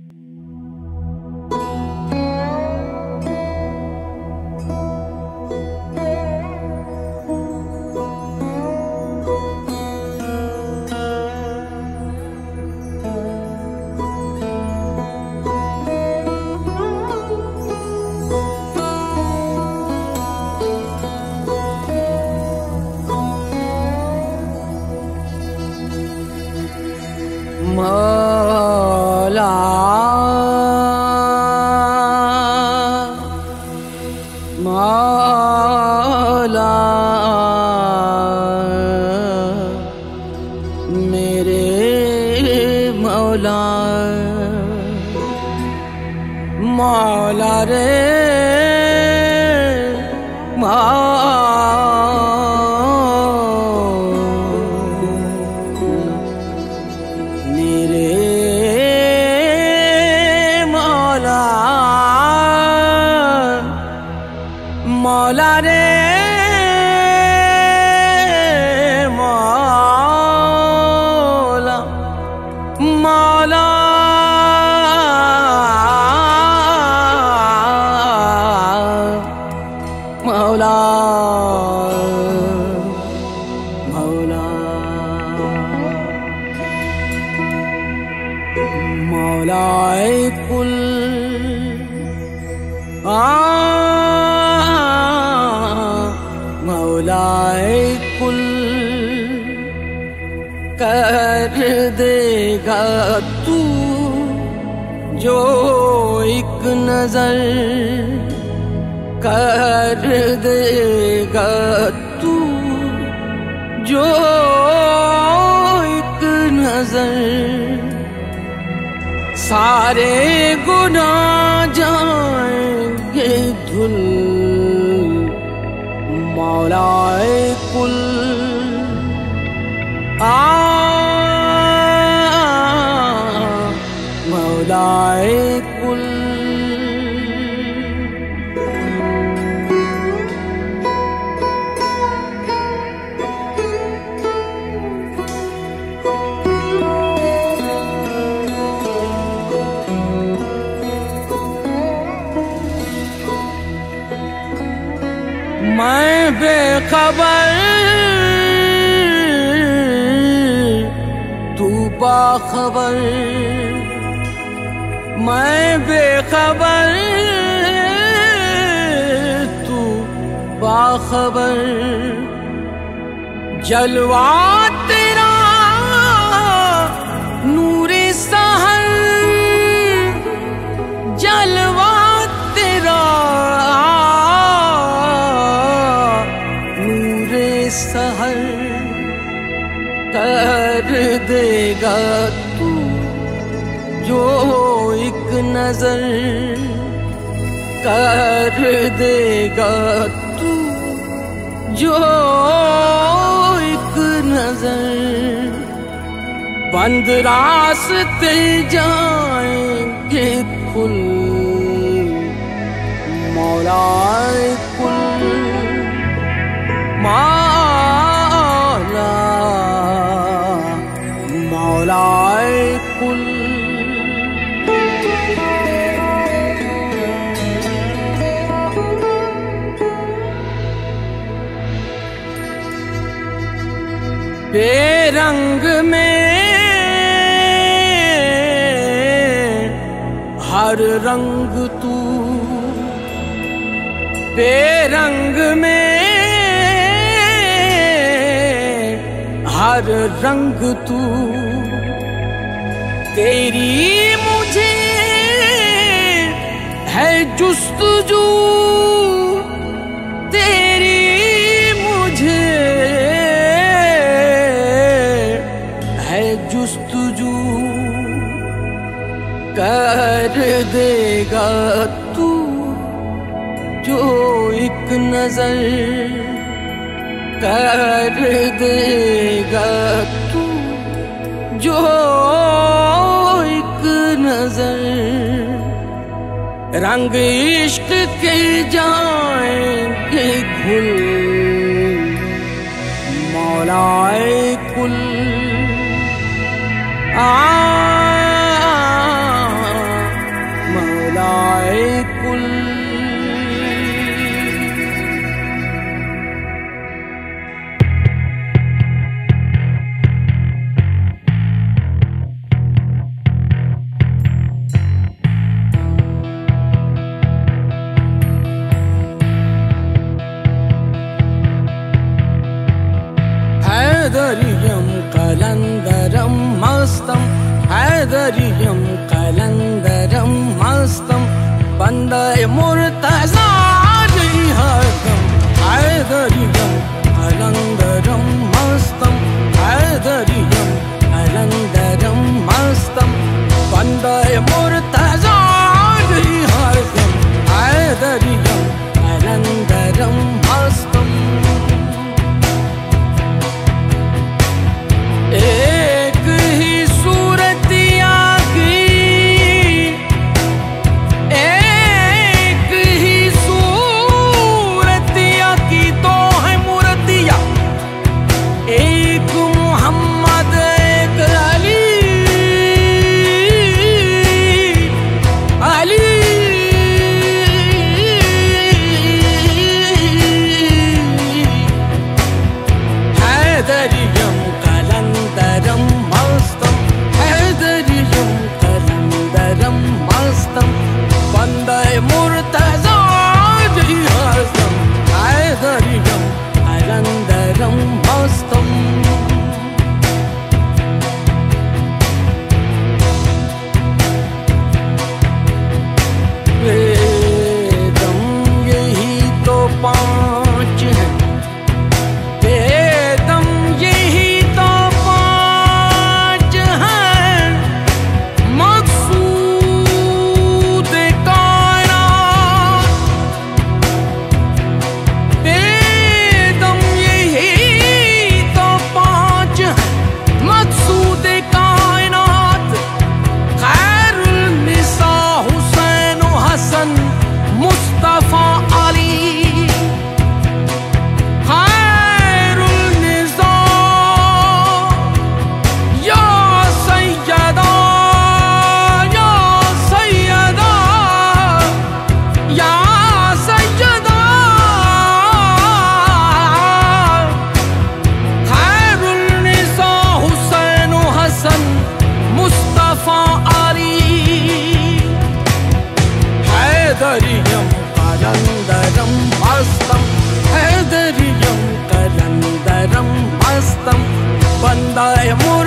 मौला मौला मेरे मौला मौला रे मौला रे मौला मौला मौला मौला मौलाए कुल मौलाए कुल कर देगा तू जो एक नजर कर देगा तू जो एक नजर सारे गुनाह जाएंगे धुल मौलाए कुल मौलाए कुल मैं बेखबर तू बाखबर मैं बेखबर तू बाखबर जलवा तेरा नूरे सहर जलवा तेरा सहर कर देगा तू जो एक नजर कर देगा तू जो एक नजर बंद रास्ते जाएंगे खुल मौलाए कुल मौला मौलाए कुल बेरंग में हर रंग तू बेरंग में हर रंग तू तेरी मुझे है जुस्तजू तेरी मुझे है जुस्तजू कर देगा तू जो एक नजर कर देगा तू जो एक नजर रंग इश्क के जाएंगे घुल मौलाए कुल हैदरियम कलंदरम मस्तम, हैदरियम कलंदरम मस्तम, बंदे मुर्तज़ा जी हरदम, हैदरियम कलंदरम मस्तम, हैदरियम कलंदरम मस्तम, बंदे मुर्तज़ा जी हरदम, हैदरियम कलंदरम मस्तम। एक ही सूरतिया की, एक ही सूरतिया की तो है मूर्तिया, एक मोहम्मद एक अली, अली हैदरियम कलंदरम मस्तम, हैदरियम कलंदरम मस्तम, बंदे मुर्तज़ा जी हरदम, हैदरियम कलंदरम मस्तम। वेदम यही तो पांच हैं, वेदम यही तो पांच हैं, मकसूद कायनात, वेदम यही तो पांच हैं, मकसूद कायनात, खैरुल निसा हुसैन हसन मुस्तफा अली, खैरुल निसा या सैयदा, या सैयदा, या सैयदा, खैरुल निसा हुसैन हसन मुस्तफा अली, हैदरियम कलंदरम मस्तम, हैदरियम कलंदरम मस्तम, बंदे